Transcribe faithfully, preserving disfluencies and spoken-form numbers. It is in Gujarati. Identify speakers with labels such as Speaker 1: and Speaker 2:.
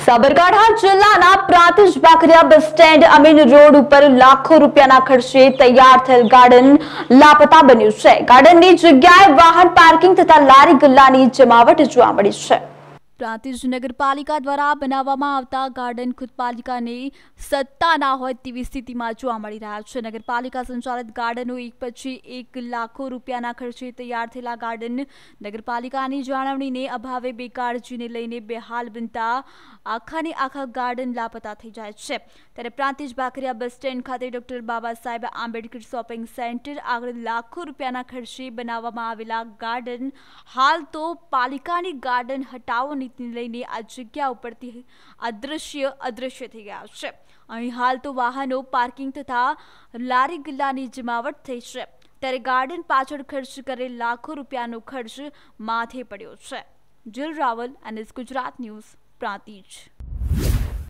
Speaker 1: સાબરકાંઠા જિલ્લાના Prantij Bakariya bus stand Amin road ઉપર લાખો રૂપિયાના ખર્ચે તૈયાર થયેલ ગાર્ડન લાપતા બન્યું છે। ગાર્ડનની જગ્યાએ વાહન પાર્કિંગ તથા લારી ગલ્લાની જમાવટ જોવા મળી છે। પ્રાંતિજ નગરપાલિકા દ્વારા બનાવવામાં આવતા ગાર્ડન ખુદ પાલિકાને સત્તા ના હોય તેવી સ્થિતિમાં જોવા મળી રહ્યા છે। નગરપાલિકા સંચાલિત ગાર્ડનો એક પછી એક લાખો રૂપિયાના ખર્ચે તૈયાર થયેલા ગાર્ડન નગરપાલિકાની જાળવણીને અભાવે બેકાળજીને લઈને બેહાલ બનતા આખાને આખા ગાર્ડન લાપતા થઈ જાય છે। ત્યારે પ્રાંતિજ બાકરિયા બસ સ્ટેન્ડ ખાતે doctor Baba Saheb Ambedkar shopping centre આગળ લાખો રૂપિયાના ખર્ચે બનાવવામાં આવેલા ગાર્ડન હાલ તો પાલિકાની ગાર્ડન હટાવવાની લઈને આ જગ્યા ઉપરથી અદ્રશ્ય અદ્રશ્ય થઈ ગયા છે। અહીં હાલ તો વાહનો પાર્કિંગ તથા લારી ગલ્લાની જમાવટ થઈ છે। ત્યારે ગાર્ડન પાછળ ખર્ચ કરેલ લાખો રૂપિયાનો ખર્ચ માથે પડ્યો છે। જીલ રાવલ અને ગુજરાત ન્યૂઝ પ્રાંતિજ।